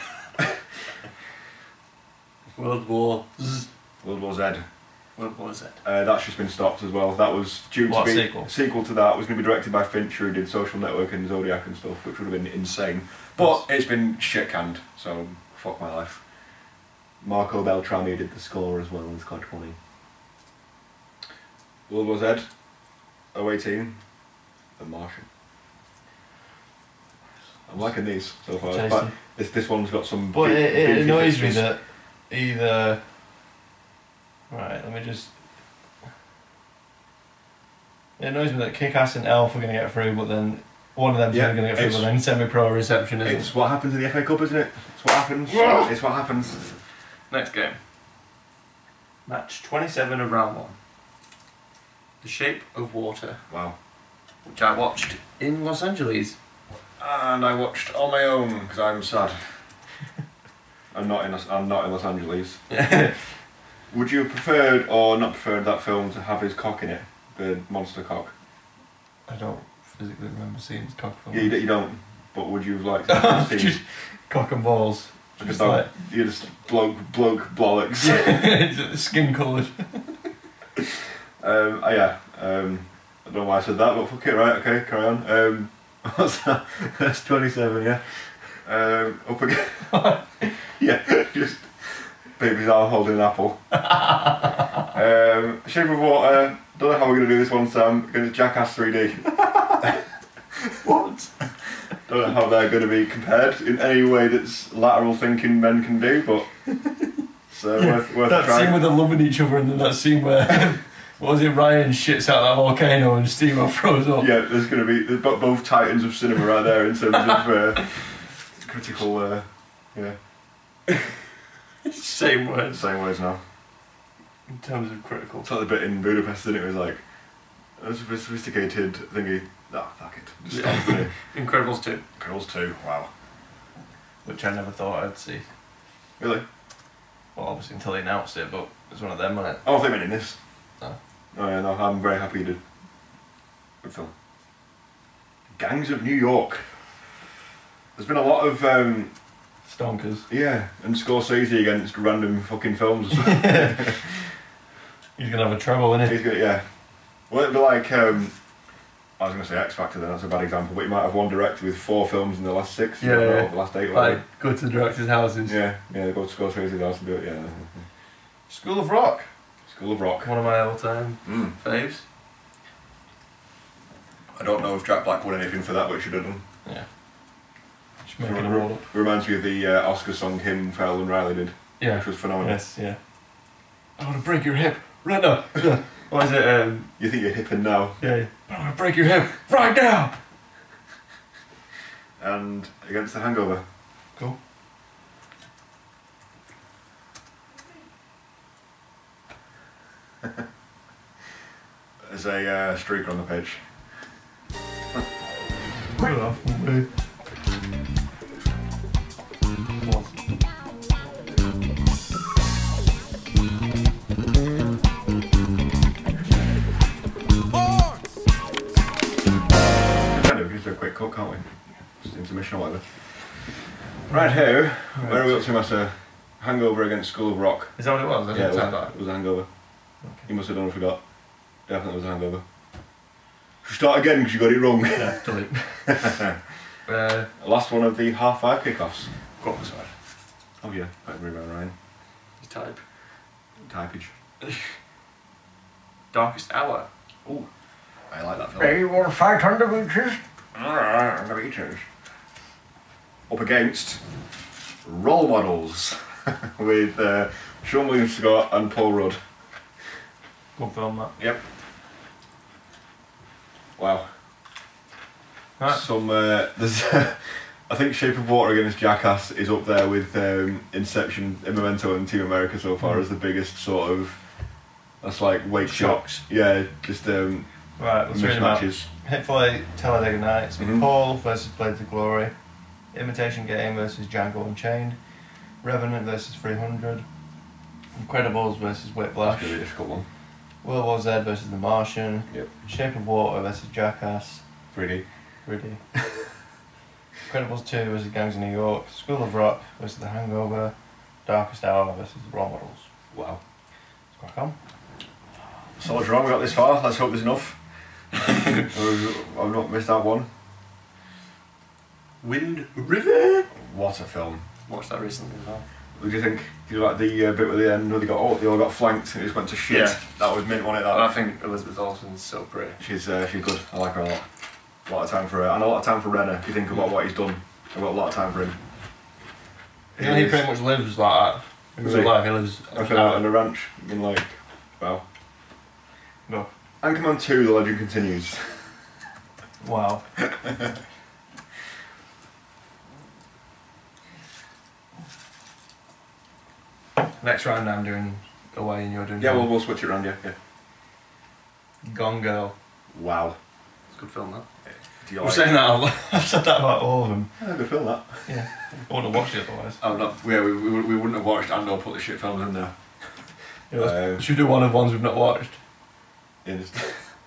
World War Z. World War Z. World War Z. Uh, that's just been stopped as well. That was due What, to be sequel? sequel to that. Was going to be directed by Fincher, who did Social Network and Zodiac and stuff, which would have been insane. But it's been shit canned, so fuck my life. Marco Beltrami did the score as well. It's quite funny. World War Z. oh eighteen. The Martian. I'm liking these so far. Tasty. But this this one's got some. But big- it, it beefy annoys me fixtures. that either. Right, let me just. It annoys me that Kick-Ass and Elf are going to get through, but then one of them two Yeah, are going to get through, it's- but then semi-pro reception isn't. It's what happens in the F A Cup, isn't it? It's what happens. Yeah. It's what happens. Next game. Match twenty-seven of round one. The Shape of Water, Wow. which I watched in Los Angeles. And I watched on my own because I'm sad. I'm not in. Los- I'm not in Los Angeles. Would you have preferred or not preferred that film to have his cock in it, the monster cock? I don't physically remember seeing his cock film. Yeah, you, d- you don't. But would you have liked to have seen Just cock and balls. just Just dog- like you just bloke bloke bollocks? skin coloured. um, oh yeah. Um, I don't know why I said that, but fuck it. Right. Okay. Carry on. Um, what's that? That's twenty-seven. Yeah. Um, up again. Yeah. Just. Baby's arm holding an apple. um, Shape of Water. Don't know how we're going to do this one, Sam. Going to Jackass three D. What? Don't know how they're going to be compared in any way that's lateral thinking men can do, but it's uh, worth, worth a That try. scene where they're loving each other, and then that scene where what was it? Ryan shits out that volcano and Steve throws up. Yeah, there's going to be there's bo- both titans of cinema right there in terms of uh, critical. Uh, yeah, Same words. same words now. In terms of critical. It's like the bit in Budapest, didn't it? It was like a sophisticated thingy. Ah, fuck it. Just Yeah. stops, didn't it? Incredibles two. Girls too. Wow. Which I never thought I'd see. Really? Well, obviously until they announced it, but it's one of them, wasn't it? Oh, they meant in this. No. Oh yeah, no, I'm very happy you did. Good film. Gangs of New York. There's been a lot of um, Stonkers. yeah, and Scorsese against random fucking films. He's gonna have a trouble, isn't He's he? got yeah. Well, it'd be like um, I was going to say X Factor. Then that's a bad example, but you might have one director with four films in the last six. Yeah, or yeah. the last eight. Like go to the directors' houses. Yeah, yeah. They go to Scorsese's house and do it. Yeah. School of Rock. School of Rock. One of my all-time Mm. faves. I don't know if Jack Black won anything for that, but he should have done. Yeah. Just making them all up. Reminds me of the uh, Oscar song him, Farrell and Riley did, Yeah. which was phenomenal. Yes. Yeah. I want to break your hip right now. What is it? Um, You think you're hipping now, Yeah. I want to break your hip right now. and against the Hangover. Cool. There's a uh, streaker on the pitch. Good off, mate. Kind of, just do a quick cut, can't we? Just intermission or whatever. Right here, where are we up to, Master? Hangover against School of Rock. Is that what it was? I Yeah, it didn't was, sound that. it was a hangover. Okay. You must have done and forgot. Definitely was a hangover. Start again because you got it wrong. Yeah, delete. uh, Last one of the half five kickoffs. go on, sorry. Oh yeah, better be about Ryan. You type. Typage. Darkest Hour. Ooh, I like that film. Hey, you want to fight on the beaches? Alright, on the beaches. Up against Role Models with uh, Sean William Scott and Paul Rudd. Good film, that. Yep. Wow. Right. Some uh, there's I think Shape of Water against Jackass is up there with um, Inception, Memento, and Team America so far mm. as the biggest sort of. That's like weight shocks. Yeah, just um, right. Let's read them out. Hitful Talladega Nights. Mm-hmm. Paul versus Blades of Glory. Imitation Game versus Django Unchained. Revenant versus three hundred. Incredibles versus Whiplash. That's gonna be a difficult one. World War Z versus The Martian. Yep. Shape of Water versus Jackass. three D. three D. Incredibles two versus Gangs of New York. School of Rock versus The Hangover. Darkest Hour versus The Role Models. Wow. Let's crack on. So what's wrong? We got this far. Let's hope there's enough. I've not missed out one. Wind River. What a film! Watched that recently as well. What do you think? Do you like the uh, bit with the end where they got oh they all got flanked and it just went to shit? Yeah. That was mint, wasn't it? That. And I think Elizabeth Olsen's so pretty. She's uh, she's good. I like her a lot. A lot of time for her and a lot of time for Renner. If you think about what he's done, I've got a lot of time for him. Yeah, he, he pretty much lives like that. In real life, he lives like out on the ranch. I mean, like, wow. No. Anchorman two, the legend continues. Wow. Next round I'm doing away and you're doing Yeah, we'll, we'll switch it around, yeah. yeah. Gone Girl. Wow. It's a good film, that. Do you I'm like saying that, I've said that about all of them. Yeah, good film, that. Yeah. I wouldn't have watched it otherwise. Oh, no, yeah, we, we, we wouldn't have watched and or put the shit films in there. Yeah, um, should we do one of ones we've not watched? Yeah, just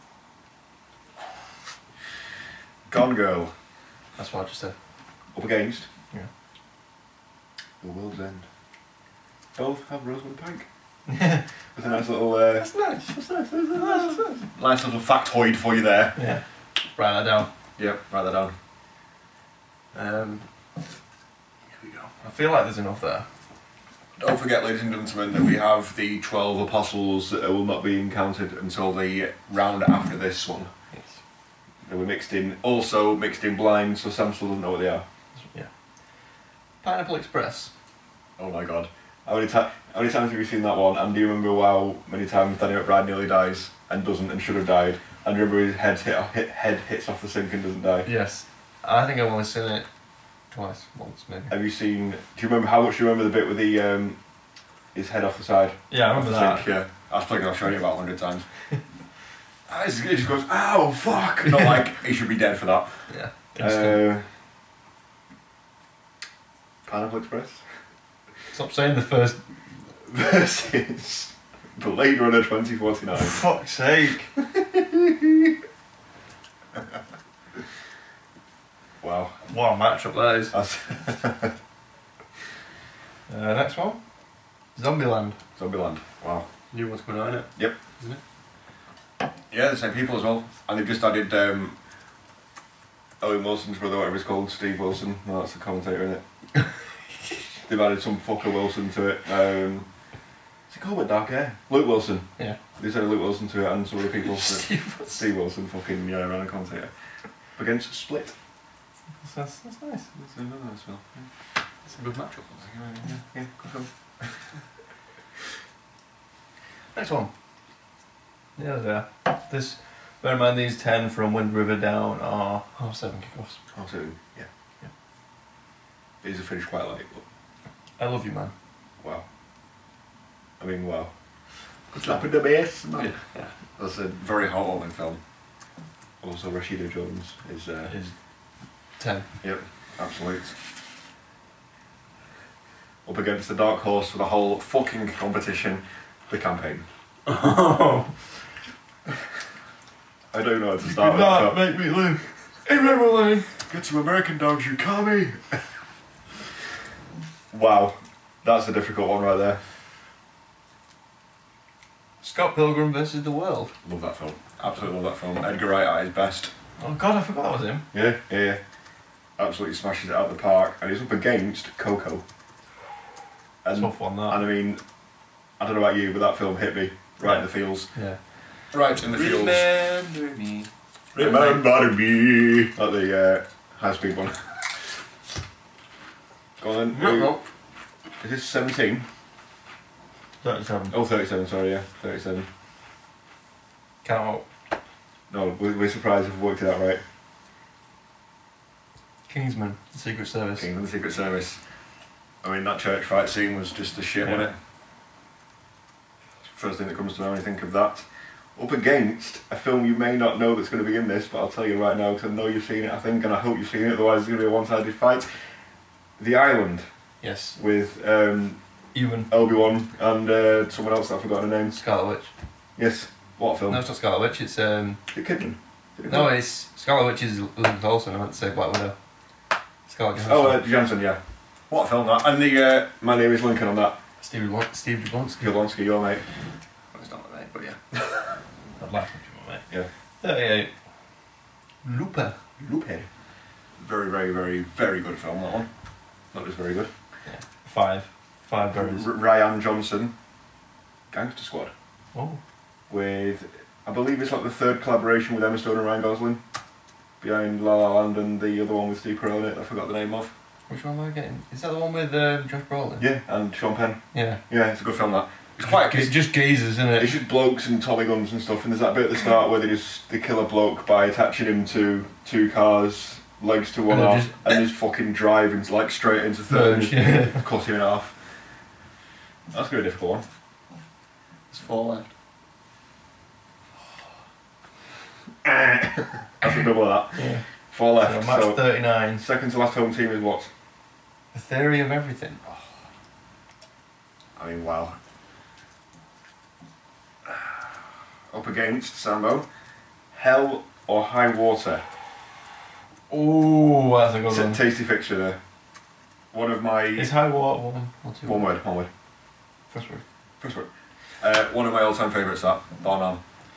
Gone Girl. That's what I just said. Up against? Yeah. The World's End. Both have Rosamund Pike. Yeah. With a nice little... Uh, that's nice. That's nice. That's nice. That's nice. Nice little factoid for you there. Yeah. Write that down. Yep, write that down. Um, here we go. I feel like there's enough there. Don't forget, ladies and gentlemen, that we have the twelve apostles that will not be encountered until the round after this one. Yes. They were mixed in, also mixed in blind, so Sam still doesn't know what they are. Yeah. Pineapple Express. Oh my god. How many, ta how many times have you seen that one? And do you remember how many times Danny McBride nearly dies and doesn't and should have died? And do you remember his head, hit, hit, head hits off the sink and doesn't die? Yes. I think I've only seen it twice, once maybe. Have you seen... Do you remember how much you remember the bit with the um, his head off the side? Yeah, I remember that. Sink, yeah. I was thinking I've shown you about a hundred times. He just goes, ow, fuck! Not like, he should be dead for that. Yeah. Uh, Pineapple Express? Stop saying the first... Versus Blade Runner twenty forty-nine. For fuck's sake. Wow. What a matchup that is. uh, next one. Zombieland. Zombieland. Wow. New one's coming out, isn't it? Yep. Isn't it? Yeah, the same people as well. And they've just added um, Owen Wilson's brother, whatever he's called, Steve Wilson. No, that's the commentator, isn't it? They've added some fucker Wilson to it. Um, what's he called with dark hair? Luke Wilson. Yeah. They said Luke Wilson to it and some other people. Steve Wilson. Steve Wilson, fucking, yeah, running commentator. Against Split. That's, that's nice. That's another nice film. Yeah. It's a good matchup. Yeah, yeah, good film. Next one. Yeah, there. This, bear in mind these ten from Wind River down are half seven kickoffs. Half seven, yeah. Yeah. These are finished quite late, but... I love you, man. Wow. I mean, wow. Good slap in the base, man. Yeah. yeah. That's a very heartwarming film. Also, Rashida Jones is... Uh, is ten. Yep, absolute. Up against the dark horse for the whole fucking competition, The Campaign. Oh. I don't know how to You start could with not that. make me live in Red Lane. Get some American dogs, you commie! Wow, that's a difficult one right there. Scott Pilgrim versus the World. Love that film. Absolutely love that film. Edgar Wright at his best. Oh god, I forgot that was him. Yeah, yeah, yeah. Absolutely smashes it out of the park. And he's up against Coco. And, Tough one, that. And I mean, I don't know about you, but that film hit me right in the feels. Yeah. Right, in the fields. Remember me. Remember me. Like the uh, high speed one. Go on then. No, no. Is this seventeen? thirty-seven. Oh, thirty-seven, sorry, yeah. thirty-seven. Count up. No, we're, we're surprised if we worked it out right. Kingsman, the Secret Service. King of the Secret Service. I mean, that church fight scene was just a shit, Yeah. wasn't it? First thing that comes to mind when you think of that. Up against a film you may not know that's going to be in this, but I'll tell you right now because I know you've seen it, I think, and I hope you've seen it, otherwise it's going to be a one-sided fight. The Island, Yes. with um, Ewan. Obi-Wan and uh, someone else that I've forgotten her name. Scarlet Witch. Yes, what film? No, it's not Scarlet Witch, it's... um. Is it Kidman? Is it No, Kidman? it's... Scarlet Witch is Elizabeth Olsen, I meant to say Black Widow. Scarlett Johansson. Oh, uh, Johansson, yeah. What film that? And the, uh, my name is Lincoln on that. Steve Lon- Steve Jablonski. Jablonski, your mate. Well, it's not my mate, but yeah. I'd like him to be my mate. Yeah. thirty-eight. Looper. Lupe. Very, very, very, very good film, that one. Not just very good. Yeah. Five. Five berries. R- Ryan Johnson, Gangster Squad, Oh. with, I believe it's like the third collaboration with Emma Stone and Ryan Gosling, behind La La Land and the other one with Steve Carell in it, I forgot the name of. Which one am I getting? Is that the one with um, Josh Brolin? Yeah, and Sean Penn. Yeah. Yeah, it's a good film, that. It's quite, It's it's, just geezers, isn't it? it's just blokes and Tommy guns and stuff, and there's that bit at the start where they just, they kill a bloke by attaching him to two cars, legs to one And they arm, just- and just fucking drive into, like, straight into third, Merge, yeah. cut him in half. That's going to be a difficult one. There's four left. That's a double of that. Yeah. Four left. So match So, thirty-nine. second to last home team is what? The Theory of Everything. I mean, wow. Up against Sambo, Hell or High Water. Oh, that's a good It's a one. tasty fixture there. One of my Is high water one or two? one word, one word. First word. First word. Uh, one of my all-time favourites. That bar none.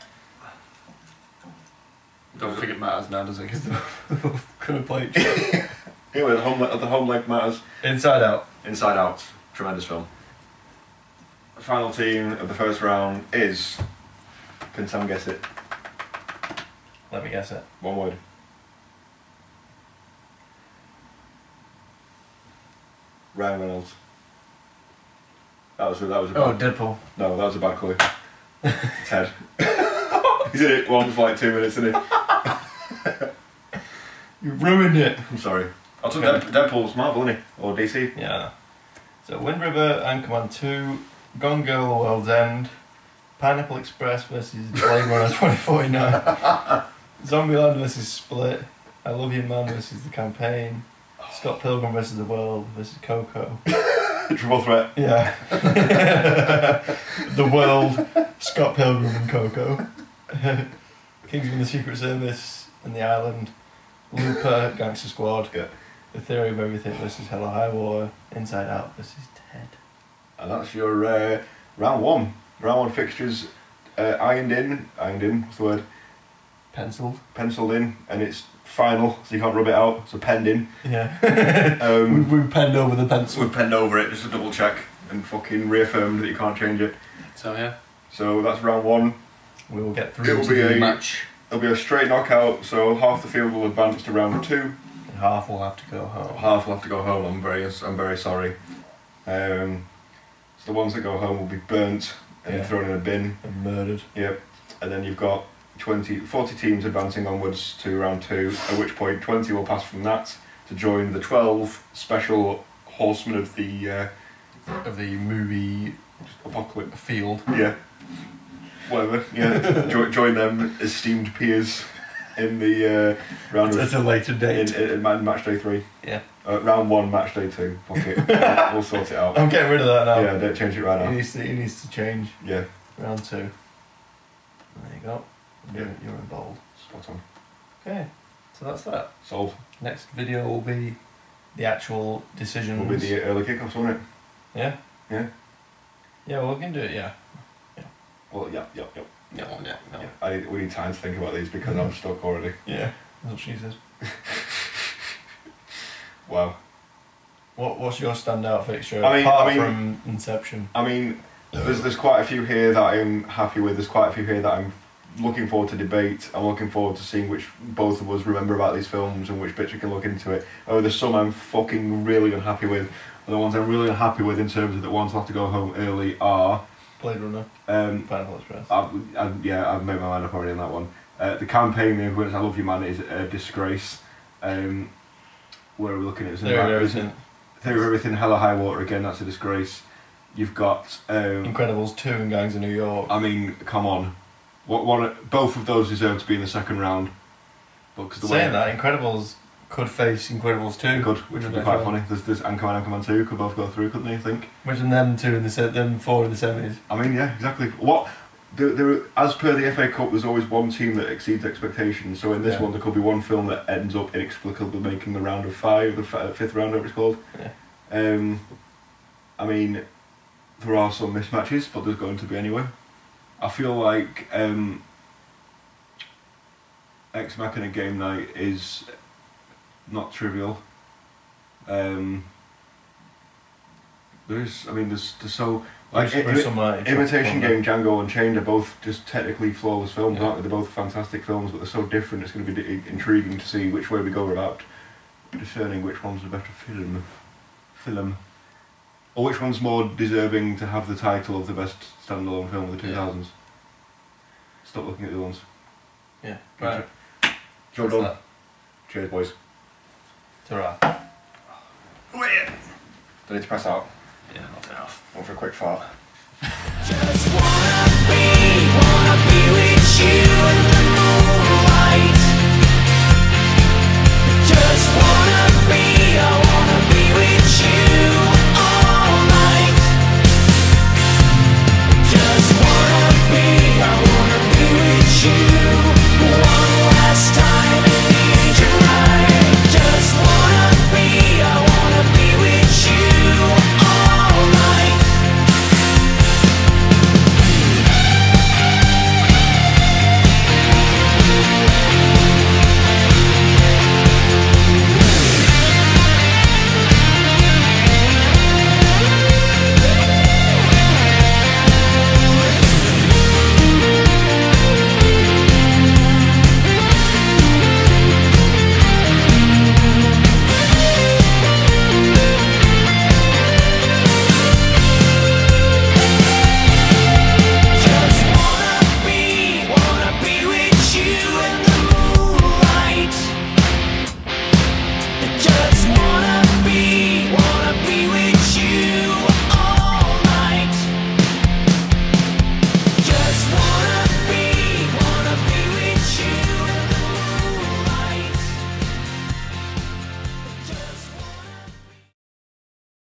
Don't think it matters now, does it? Because they're both gonna play each other. Anyway, the home le- the home leg matters. Inside Out. Inside Out, tremendous film. The final team of the first round is. Can Sam guess it? Let me guess it. One word. Ryan Reynolds. That was a, that was a Oh, bad, Deadpool. no, that was a bad clue. Ted. He's in it once for like two minutes, isn't he? You ruined it. I'm sorry. I took Okay. Dead, Deadpool's Marvel, isn't he? Or D C? Yeah. So Wind River, Anchorman two, Gone Girl, The World's End, Pineapple Express versus Blade Runner twenty forty-nine, Zombieland versus Split, I Love You Man versus The Campaign, Scott Pilgrim versus The World versus Coco. Triple threat. Yeah. The World, Scott Pilgrim and Coco. Kingsman, The Secret Service and The Island, Looper, Gangster Squad, Yeah. The Theory of Everything versus Hell or High Water, Inside Out versus Ted. And that's your uh, round one. Round one fixtures uh, ironed in. Ironed in, what's the word? Penciled. Penciled in, and it's final, so you can't rub it out, so penned in. Yeah. Um, we, we penned over the pencil. We've penned over it just to double check and fucking reaffirmed that you can't change it. So yeah. So that's round one. We will get It through will to be the a- match. It'll be a straight knockout, so half the field will advance to round two. And half will have to go home. Half will have to go home. I'm very, I'm very sorry. Um, so the ones that go home will be burnt and Yeah. thrown in a bin. And murdered. Yep. And then you've got twenty, forty teams advancing onwards to round two. At which point, twenty will pass from that to join the twelve special horsemen of the uh, Of the movie apocalypse. field. Yeah. Whatever. Yeah. jo- join them esteemed peers in the uh, round of At a later in, date. in, in match day three. Yeah. Uh, round one, match day two. Fuck it. we'll, we'll sort it out. I'm getting rid of that now. Yeah, don't change it right He now. needs to, he needs to change. Yeah, Round two. There you go. You're, Yeah. you're in bold. spot on. Okay. So that's that. Sold. Next video will be the actual decisions. Will be the early kickoffs, won't it? Yeah? Yeah. Yeah, well, we can do it, yeah. Well, yeah, yeah, yeah. Yeah, well, yeah, no. yeah. I need, we need time to think about these because I'm stuck already. Yeah, that's what she says. Wow. What What's your standout fixture I mean- apart I mean- from Inception? I mean, there's there's quite a few here that I'm happy with. There's quite a few here that I'm looking forward to debate. I'm looking forward to seeing which both of us remember about these films and which bits we can look into it. Oh, there's some I'm fucking really unhappy with. And the ones I'm really unhappy with in terms of the ones I have to go home early are... Blade Runner. Um, Pineapple Express. I've, I've, yeah, I've made my mind up already on that one. Uh, the campaign, The Influence I Love You Man, is a disgrace. Um, where are we looking at? Theory of Everything. Theory of Everything, Hella High Water, again, that's a disgrace. You've got... Um, Incredibles two and Gangs of New York. I mean, come on. What one? Both of those deserve to be in the second round. But cause the Saying way that, Incredibles could face Incredibles two. Could, which would be quite funny. There's, there's Anchorman and Anchorman two could both go through, couldn't they, I think? Imagine them two in the se- them four in the semis. I mean, yeah, exactly. What... There, there, as per the F A Cup, there's always one team that exceeds expectations. So in this Yeah. one, there could be one film that ends up inexplicably making the round of five, the f- fifth round, whatever it's called. Yeah. Um, I mean, there are some mismatches, but there's going to be anyway. I feel like um, Ex Machina Game Night is not trivial. Um, there is, I mean, there's, there's so... Like, Bruce- Bruce Almighty, Imitation Tropic Game, Django Unchained are both just technically flawless films, Yeah. aren't they? They're both fantastic films, but they're so different. It's going to be d- intriguing to see which way we go about discerning which one's the better film, film, or which one's more deserving to have the title of the best standalone film of the two thousands. Stop looking at the other ones. Yeah. Right. Job done. Cheers, boys. Ta-ra. Do I need to press out? Yeah, not enough. One for a quick fart. Just wanna be, wanna be with